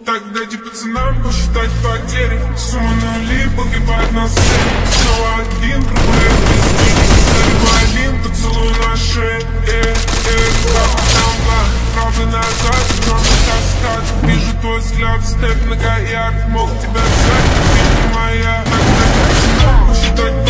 Так дайте пацанам посчитать потери. Сумма нули погибает на сцене. Снова один, другой без денег. Либо один, поцелуй на шее. Правда назад, кроме каскад. Вижу твой взгляд, степ на гаяк. Мог тебя взять, ты не моя. Так дайте пацанам посчитать